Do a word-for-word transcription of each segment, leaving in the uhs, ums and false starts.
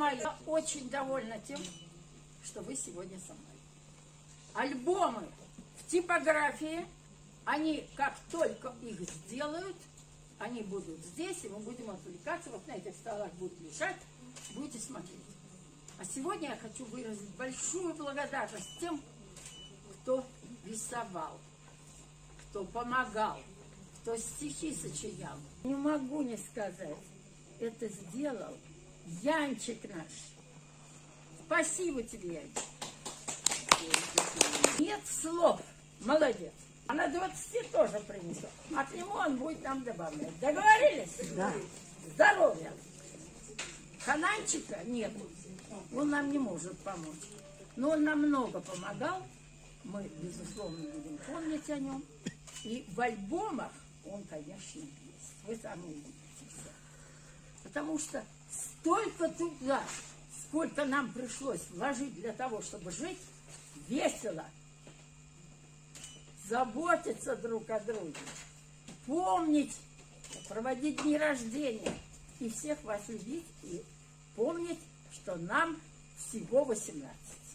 мои, я очень довольна тем, что вы сегодня со мной. Альбомы в типографии, они как только их сделают, они будут здесь, и мы будем отвлекаться, вот на этих столах будут лежать, будете смотреть. А сегодня я хочу выразить большую благодарность тем, кто рисовал, кто помогал, кто стихи сочинял. Не могу не сказать, это сделал Янчик наш. Спасибо тебе, Янчик. Нет слов. Молодец. А на двадцати тоже принесу. А к нему он будет нам добавлять. Договорились? Да. Здоровья. Хананчика нет. Он нам не может помочь. Но он нам много помогал. Мы, безусловно, будем помнить о нем. И в альбомах он, конечно, есть. Вы сами увидите все. Потому что столько труда, сколько нам пришлось вложить для того, чтобы жить весело, заботиться друг о друге, помнить, проводить дни рождения и всех вас любить и помнить, что нам всего восемнадцать.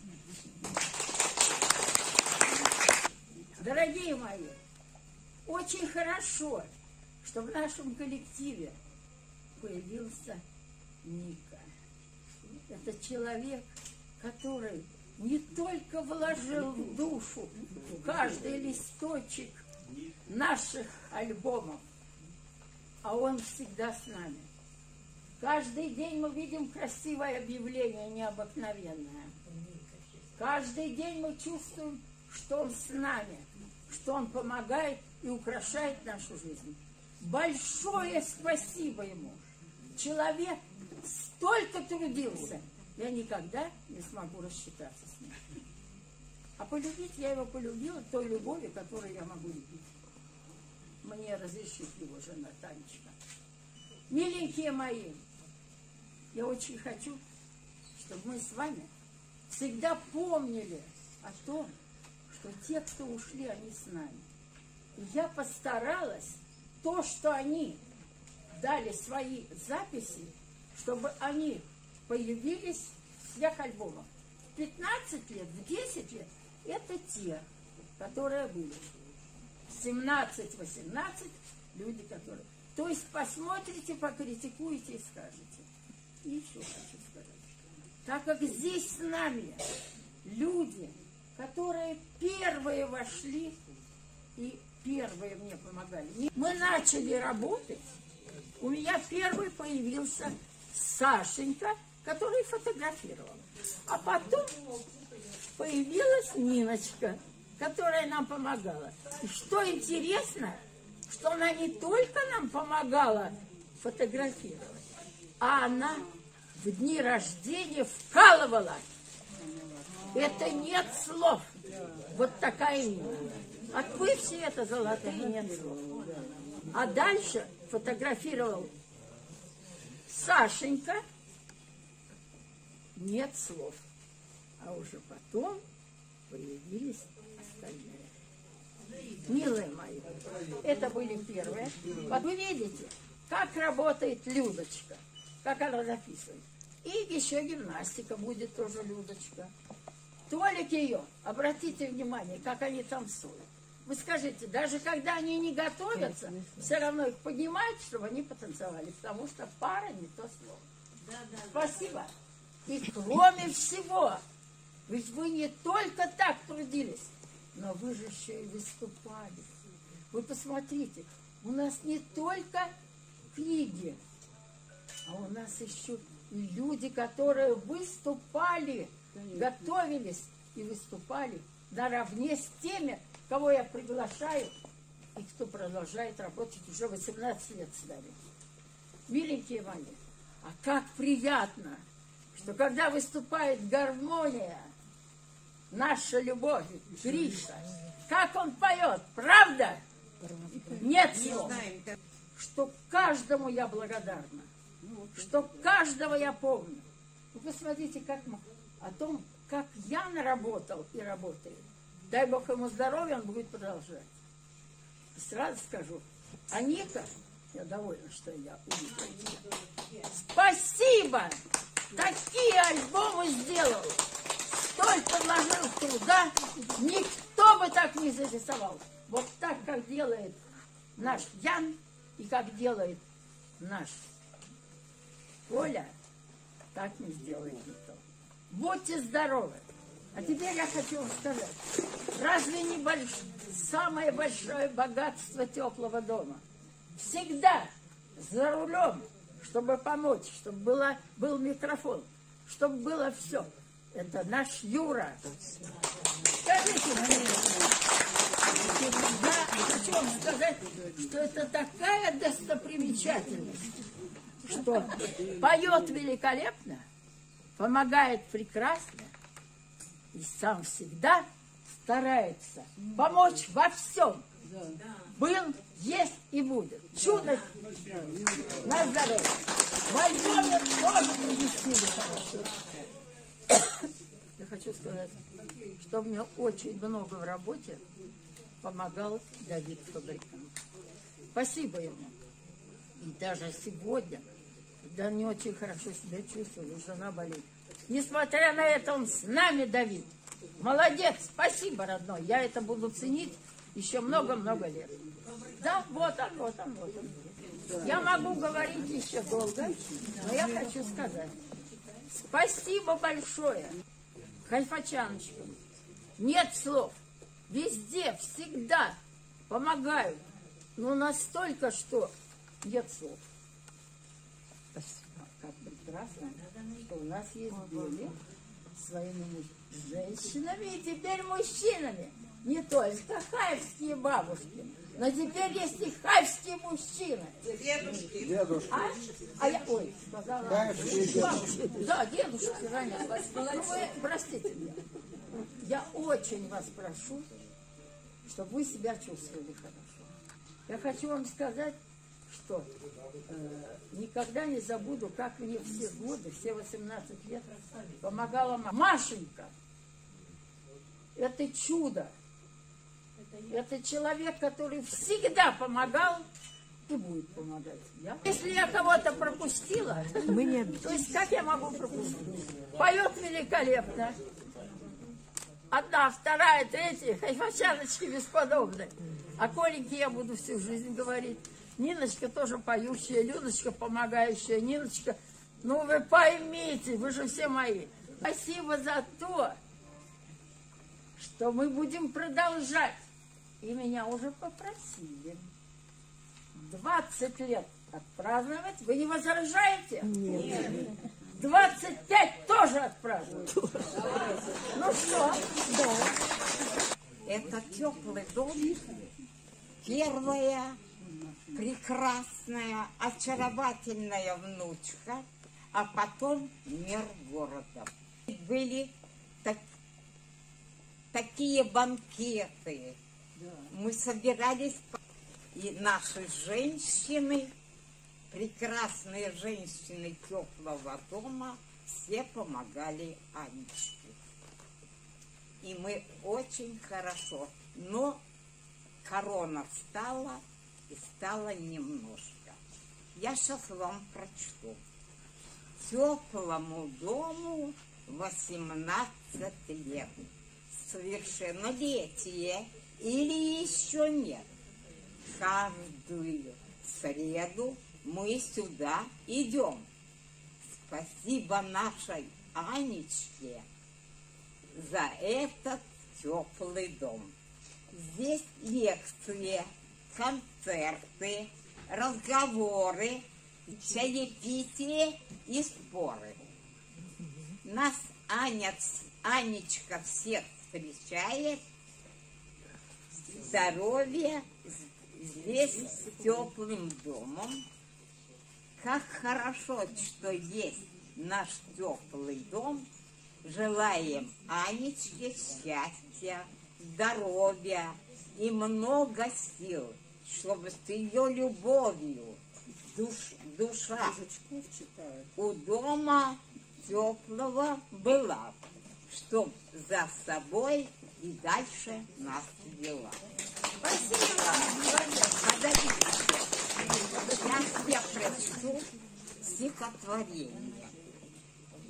Дорогие мои, очень хорошо, что в нашем коллективе появился Ника. Это человек, который не только вложил в душу каждый листочек наших альбомов, а он всегда с нами. Каждый день мы видим красивое объявление, необыкновенное. Каждый день мы чувствуем, что он с нами, что он помогает и украшает нашу жизнь. Большое спасибо ему. Человек столько трудился, я никогда не смогу рассчитаться с ним. А полюбить я его полюбила той любовью, которую я могу любить. Мне разрешит его жена Танечка. Миленькие мои, я очень хочу, чтобы мы с вами всегда помнили о том, что те, кто ушли, они с нами. И я постаралась то, что они дали свои записи, чтобы они появились в всех альбомах. В пятнадцать лет, в десять лет это те, которые были. семнадцать-восемнадцать люди, которые... То есть посмотрите, покритикуете и скажете. И еще хочу сказать. Так как здесь с нами люди, которые первые вошли и первые мне помогали. Мы начали работать. У меня первый появился Сашенька, который фотографировал. А потом появилась Ниночка, которая нам помогала. И что интересно, что она не только нам помогала фотографировать, а она в дни рождения вкалывала. Это нет слов. Вот такая Нина. От вы все это золотые нет слов. А дальше фотографировал Сашенька. Нет слов. А уже потом появились остальные. Милые мои, это были первые. Вот вы видите, как работает Людочка, как она записывает. И еще гимнастика будет тоже Людочка. Толик ее, обратите внимание, как они танцуют. Вы скажите, даже когда они не готовятся, все равно их поднимают, чтобы они потанцевали, потому что пара не то слово. Да, да, спасибо. И кроме всего, ведь вы не только так трудились, но вы же еще и выступали. Вы посмотрите, у нас не только книги, а у нас еще и люди, которые выступали, готовились и выступали наравне с теми, кого я приглашаю, и кто продолжает работать уже восемнадцать лет с нами. Миленькие мои, а как приятно, что когда выступает гармония, наша любовь, Гриша, как он поет, правда? Нет слов. Что каждому я благодарна, что каждого я помню. Вы посмотрите, как мы, о том, как я наработал и работаю. Дай Бог ему здоровья, он будет продолжать. Сразу скажу, а Ника, я довольна, что я увидела. Спасибо! такие альбомы сделал, столько вложил труда, никто бы так не зарисовал. Вот так, как делает наш Ян и как делает наш Коля, так не сделает никто. Будьте здоровы. А теперь я хочу вам сказать, разве не больш... самое большое богатство теплого дома? Всегда за рулем, чтобы помочь, чтобы было, был микрофон, чтобы было все. Это наш Юра. Скажите мне, я хочу вам сказать, что это такая достопримечательность, что поет великолепно, помогает прекрасно и сам всегда старается помочь во всем. Был, есть и будет. Чудо на здоровье. В альбоме тоже поместили хорошо. Я хочу сказать, что мне очень много в работе помогал Давид Фабрикант. Спасибо ему. И даже сегодня, когда не очень хорошо себя чувствую, жена болеет. Несмотря на это, он с нами, Давид. Молодец, спасибо, родной. Я это буду ценить еще много-много лет. Да, вот он, вот он, вот он. Я могу говорить еще долго, но я хочу сказать. Спасибо большое хайфачаночкам. Нет слов. Везде, всегда помогают. Но настолько, что нет слов. Как прекрасно, что у нас есть были своими женщинами и теперь мужчинами. Не только хайфские бабушки, но теперь есть и хайфские мужчины. Дедушки. Дедушки. А, а я, ой, сказала. Хайфские дедушки. Да, дедушки ранее. Ну, вы простите меня. Я очень вас прошу, чтобы вы себя чувствовали хорошо. Я хочу вам сказать, что э, никогда не забуду, как мне все годы, все восемнадцать лет помогала Машенька. Это чудо. Это человек, который всегда помогал и будет помогать. Я? Если я кого-то пропустила, мы не то есть как я могу пропустить? Поет великолепно. Одна, вторая, третья, хайфачаночки бесподобные. О Коленьке я буду всю жизнь говорить. Ниночка тоже поющая, Людочка помогающая. Ниночка, ну вы поймите, вы же все мои. Спасибо за то, что мы будем продолжать. И меня уже попросили двадцать лет отпраздновать. Вы не возражаете? Нет. двадцать пять тоже отпраздновать. Ну что? Да. Это теплый дом. Первая прекрасная, очаровательная внучка, а потом мир города. Были так, такие банкеты. Мы собирались, и наши женщины, прекрасные женщины теплого дома, все помогали Анечке. И мы очень хорошо, но корона встала, и стало немножко. Я сейчас вам прочту. Теплому дому восемнадцать лет. Совершеннолетие или еще нет. Каждую среду мы сюда идем. Спасибо нашей Анечке за этот теплый дом. Здесь лекции, концерты, разговоры, чаепитие и споры. Нас Аня, Анечка всех встречает. Здоровье здесь с теплым домом. Как хорошо, что есть наш теплый дом. Желаем Анечке счастья, здоровья и много сил, чтобы с ее любовью душ, душа у дома теплого была, чтоб за собой и дальше нас вела. Спасибо. Подождите. Сейчас я прочту стихотворение.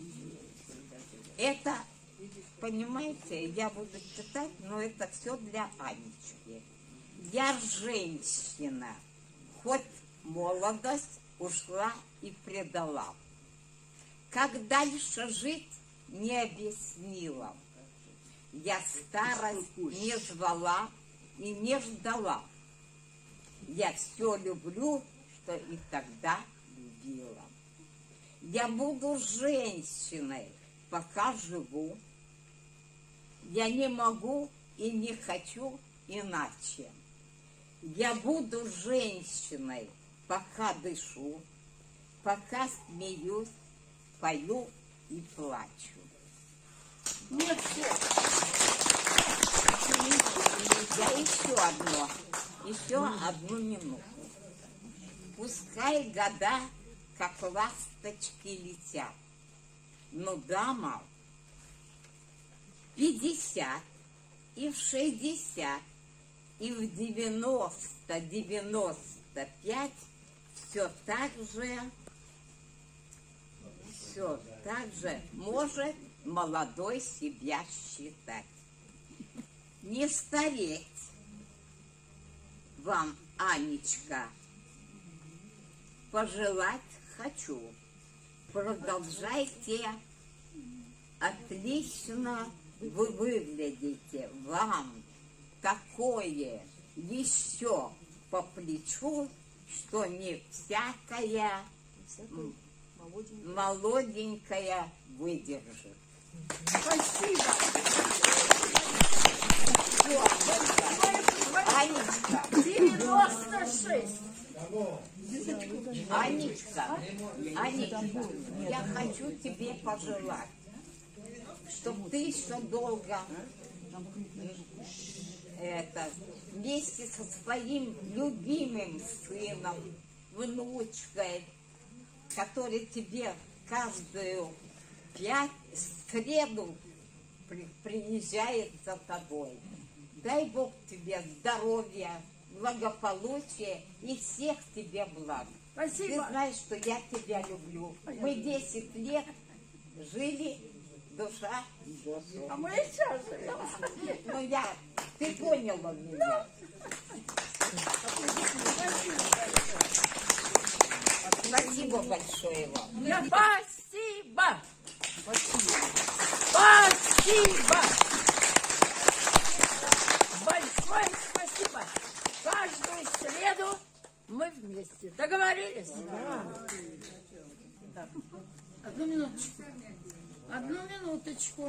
Это, понимаете, я буду читать, но это все для Анечки. Я женщина, хоть молодость ушла и предала. Как дальше жить, не объяснила. Я старость не звала и не ждала. Я все люблю, что и тогда любила. Я буду женщиной, пока живу. Я не могу и не хочу иначе. Я буду женщиной, пока дышу, пока смеюсь, пою и плачу. Нет, все. Я еще одно, еще одну минуту. Пускай года, как ласточки, летят, но дама в пятьдесят и в шестьдесят и в девяносто, девяносто пять все так же, все так же может молодой себя считать. Не стареть вам, Анечка, пожелать хочу. Продолжайте, отлично вы выглядите, вам такое еще по плечу, что не всякая молоденькая выдержит. Спасибо. Анечка, девяносто шесть. Анечка, Анечка, я хочу тебе пожелать, чтобы ты еще долго это, вместе со своим любимым сыном, внучкой, который тебе каждую пять среду при, приезжает за тобой. Дай Бог тебе здоровья, благополучия и всех тебе благ. Спасибо. Ты знаешь, что я тебя люблю. Мы десять лет жили душа в душу. А мы сейчас живем. Ну я, ты поняла меня. Спасибо большое вам. Я спасибо. Спасибо. Большое спасибо. Каждую среду мы вместе. Договорились? Да. Одну минуточку. Одну минуточку.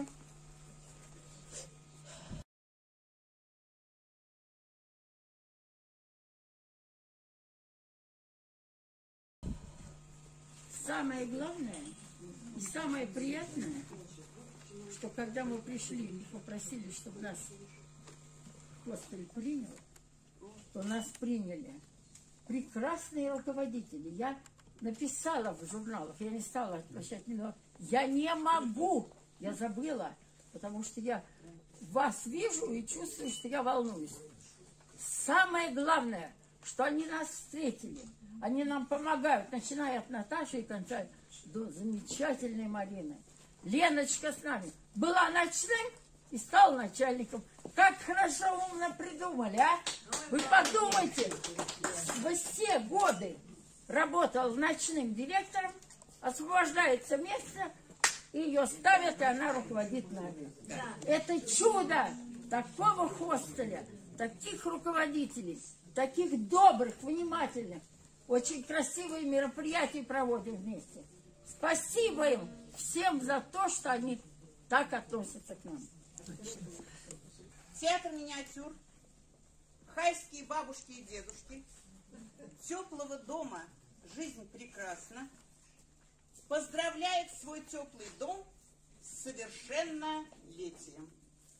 Самое главное и самое приятное, что когда мы пришли и попросили, чтобы нас хостель принял, то нас приняли прекрасные руководители. Я написала в журналах, я не стала обращать внимание, я не могу, я забыла, потому что я вас вижу и чувствую, что я волнуюсь. Самое главное, что они нас встретили, они нам помогают, начиная от Наташи и кончая до замечательной Марины. Леночка с нами была ночным и стала начальником. Как хорошо умно придумали, а? Вы подумайте, в все годы работал ночным директором, освобождается место, и ее ставят, и она руководит нами. Это чудо такого хостеля, таких руководителей, таких добрых, внимательных. Очень красивые мероприятия проводим вместе. Спасибо им всем за то, что они так относятся к нам. Театр миниатюр, хайские бабушки и дедушки, теплого дома «Жизнь прекрасна» поздравляет свой теплый дом с совершеннолетием.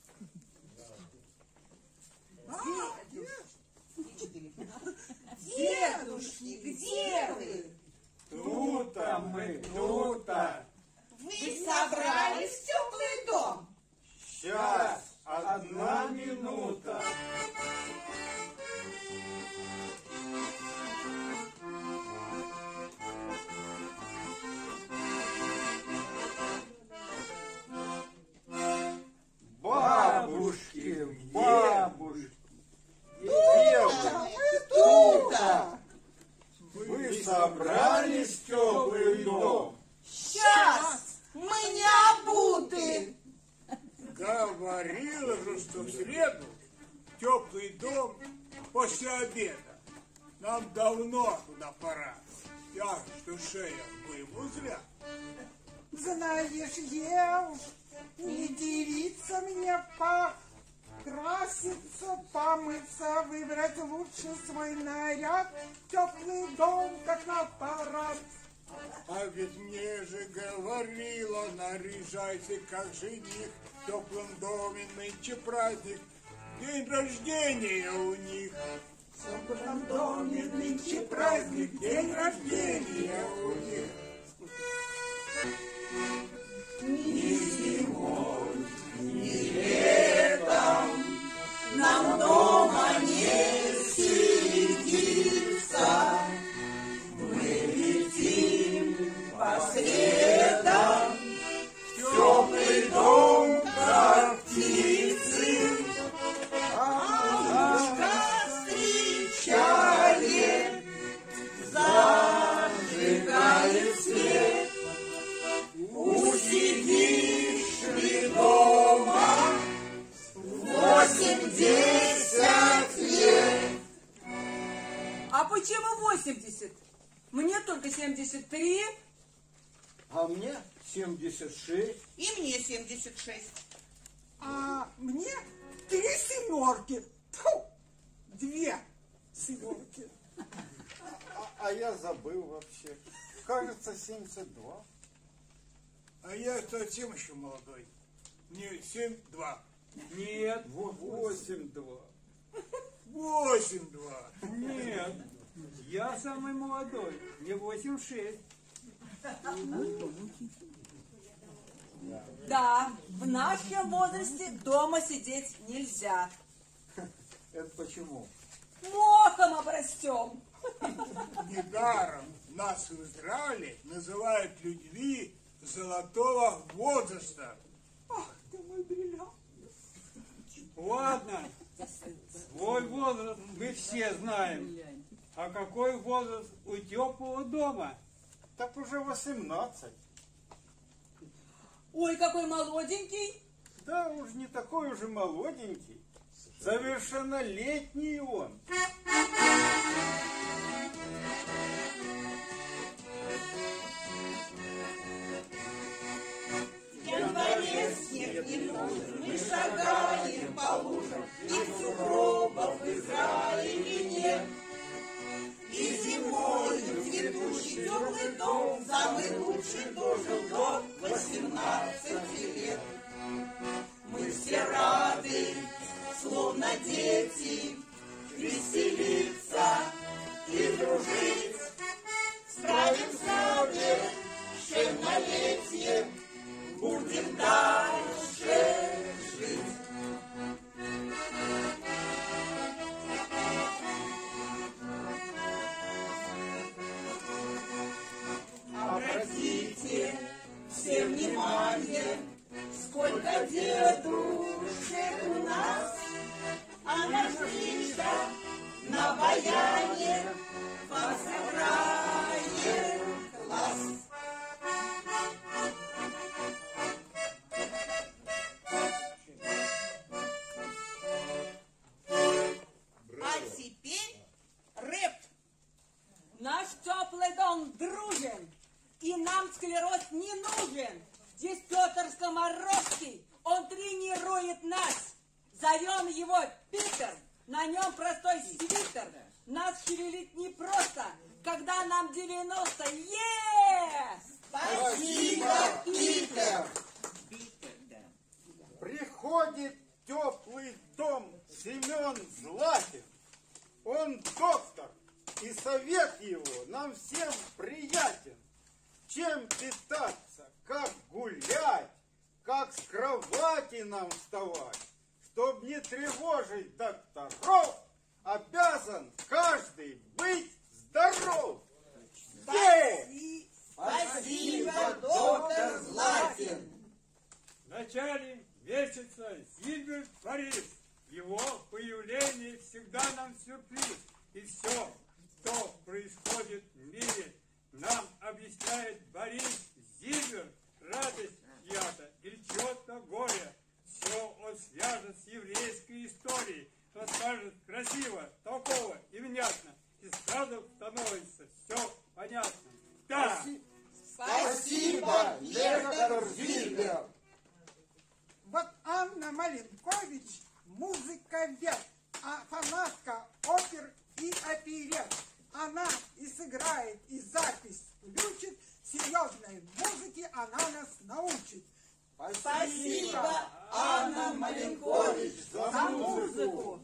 Дедушки, где вы? Тут-то мы, тут-то. Вы собрались в теплый дом? Сейчас, одна минута. собрались в теплый дом. Сейчас мы не обуты. Говорила же, что в среду теплый дом после обеда. Нам давно туда пора. Я что шея выйму зря. Знаешь, я уж не девица мне пах. Краситься, помыться, выбрать лучше свой наряд. Теплый дом, как на парад. А ведь мне же говорила, наряжайся, как жених. В теплом доме нынче праздник, день рождения у них. В теплом доме нынче праздник, день рождения у них. Ни зимой, ни летом нам дома не сидится. Мы летим по средам в теплый дом, как птицы. Ангушка встречает, зажигает свет. Усидишь ли дома восемьдесят лет? А почему восемьдесят? Мне только семьдесят три. А мне семьдесят шесть. И мне семьдесят шесть. А мне три семерки. Фу, две семерки. А, а я забыл вообще. Кажется, семьдесят два. А я совсем еще молодой. Мне семь два. Нет, восемь два. восемь два. нет. Я самый молодой. Мне восемь шесть. Да, в нашем возрасте дома сидеть нельзя. Это почему? Мохом обрастем. Недаром нас в Израиле называют людьми золотого возраста. Ах ты мой бриллиант. Ладно, свой возраст мы все знаем. А какой возраст у теплого дома? Так уже восемнадцать. Ой, какой молоденький. Да уж не такой уже молоденький. Совершеннолетний он. В январе снег не нужен, мы шагаем по лужам, и сугробов в Израиле нет. И зимой цветущий теплый дом, самый лучший дожил до восемнадцати лет. Мы все рады, словно дети, веселиться и дружить. Справимся совершеннолетие, будем дальше жить. Обратите все внимание, сколько дедушек у нас, а наш Гриша на баяне посыграет класс. А теперь рэп. Наш теплый дом дружен, и нам склероз не нужен. Здесь Петр Скоморовский, он тренирует нас. Зовем его Питер, на нем простой свитер. Нас шевелить непросто, когда нам девяносто. Е! Спасибо, Питер. Приходит в теплый дом Семен Златин. Он доктор, и совет его нам всем приятен. Чем питаться, как гулять, как с кровати нам вставать. Чтоб не тревожить докторов, обязан каждый быть здоров. Ей! Спасибо, доктор Златин. В начале месяца Зильберт Борис. Его появление всегда нам сюрприз. И все, что происходит в мире, нам объясняет Борис Зильбер, радость чья-то, или чье-то горе. Все он свяжет с еврейской историей, расскажет красиво, толково и внятно. И сразу становится все понятно. Да! Спасибо, лектор Зильбер. Вот Анна Маленкович музыковед, а фанатка опер и оперет. Она и сыграет, и запись включит, серьезной музыке она нас научит. Спасибо, Анна Маленкович, за музыку.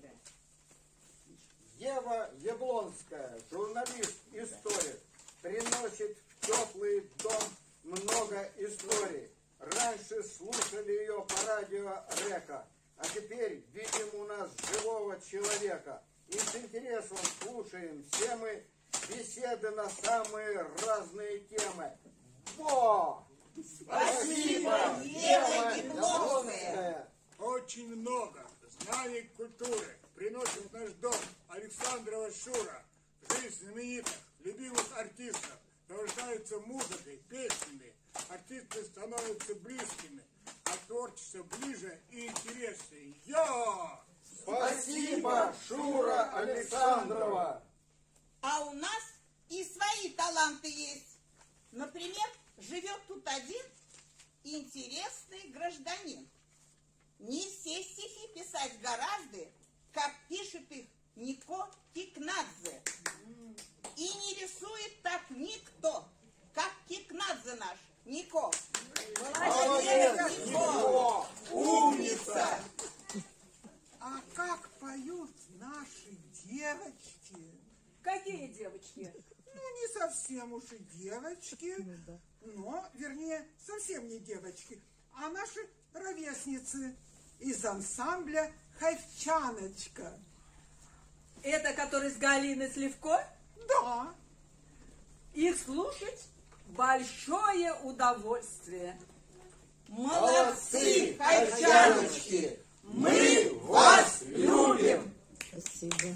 Ева Яблонская, журналист-историк, приносит в теплый дом много историй. Раньше слушали ее по радио Река, а теперь видим у нас живого человека. И с интересом слушаем все мы беседы на самые разные темы. Во! Спасибо, Ева Яблонская. Очень много знаний культуры приносит в наш дом Александрова Шура. Жизнь знаменитых, любимых артистов рождаются музыкой, песнями. Артисты становятся близкими, а творчество ближе и интереснее. Я! Спасибо, Шура Александрова. А у нас и свои таланты есть. Например, живет тут один интересный гражданин. Не все стихи писать гораздо, как пишет их Нико Кикнадзе. И не рисует так никто, как Кикнадзе наш Нико. Молодец, Нико! Умница! А как поют наши девочки? Какие девочки? Ну, не совсем уж и девочки, но, вернее, совсем не девочки, а наши ровесницы из ансамбля «Хайвчаночка». Это который с Галиной Сливко? Да. Их слушать большое удовольствие. Молодцы, хайвчаночки! Мы вас любим! Спасибо.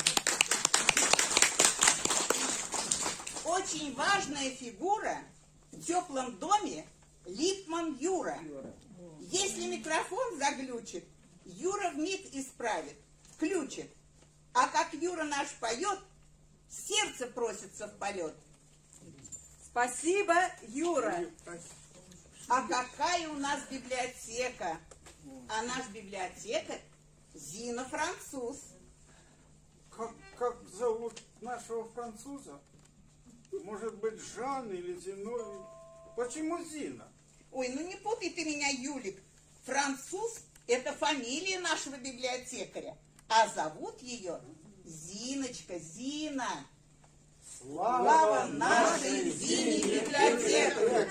Очень важная фигура в теплом доме Липман Юра. Если микрофон заглючит, Юра вмиг исправит, включит. А как Юра наш поет, сердце просится в полет. Спасибо, Юра. А какая у нас библиотека? А наш библиотекарь Зина Француз. Как, как зовут нашего француза? Может быть, Жан или Зиновий? Почему Зина? Ой, ну не путай ты меня, Юлик. Француз – это фамилия нашего библиотекаря. А зовут ее Зиночка, Зина. Слава, Слава нашей Зине библиотекарю!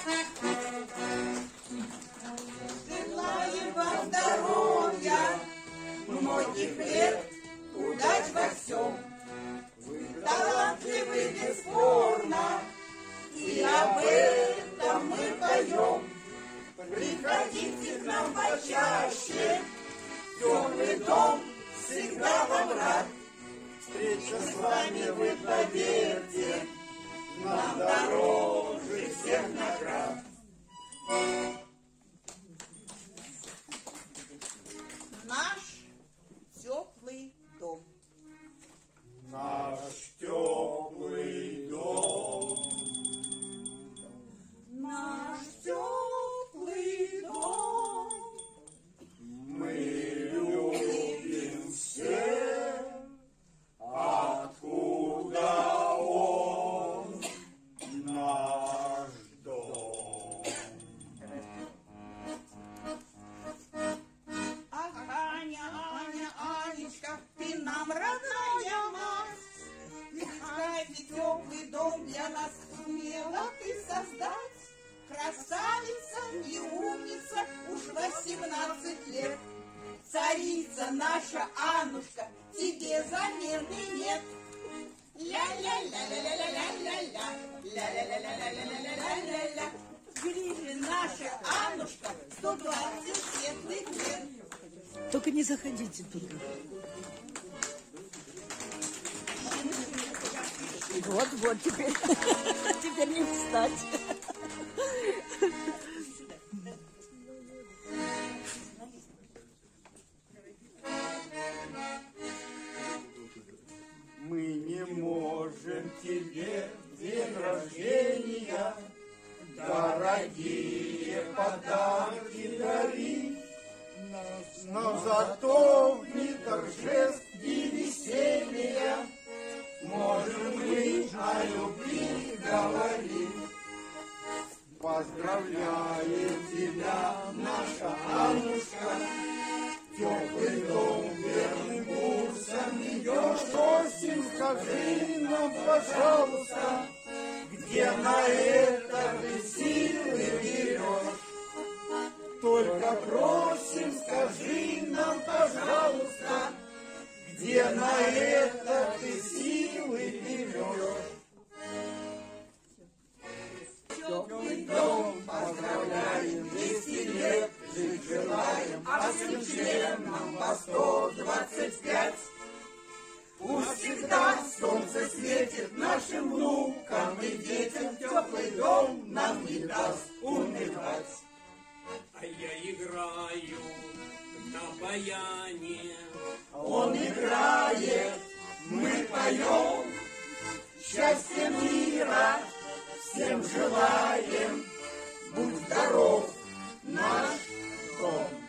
Желаем вам здоровья, многих лет, удач во всем. Талантливый бесспорно, и об этом мы поем. Приходите к нам почаще, теплый дом всегда вам рад. встреча с вами, вы поверьте, нам дороже всех наград. Наш теплый дом. Наш теплый дом. Наш теплый дом. Мы любим всех, откуда он, наш дом. Ах, Аня, Аня, Анечка, ты нам родная мать. Пускай ты теплый дом для нас сумела ты создать. Красавица и умница уж восемнадцать лет. Царица наша Аннушка, тебе замены нет. Ля-ля-ля-ля-ля-ля-ля-ля-ля, ля-ля-ля-ля-ля-ля-ля-ля-ля. В гриве наша Аннушка сто двадцать светлых лет. Только не заходите туда. Вот, вот теперь. Теперь не встать. Мы не можем тебе день рождения дорогие подарки дарить, но зато в дни торжеств и веселья можем мы о любви говорить. Поздравляем тебя, наша Аннушка, теплый дом верным курсом идешь. Просим, скажи нам, пожалуйста, где на это ты силы берешь? Только просим, скажи нам, пожалуйста, где на это ты силы берешь? Теплый дом поздравляем, двести лет жить желаем, а всем членам по сто двадцать пять. Пусть всегда солнце светит нашим внукам и детям, теплый дом нам не даст умирать. А я играю на баяне. Он играет, мы поем, счастья мира всем желаем. Будь здоров, наш дом.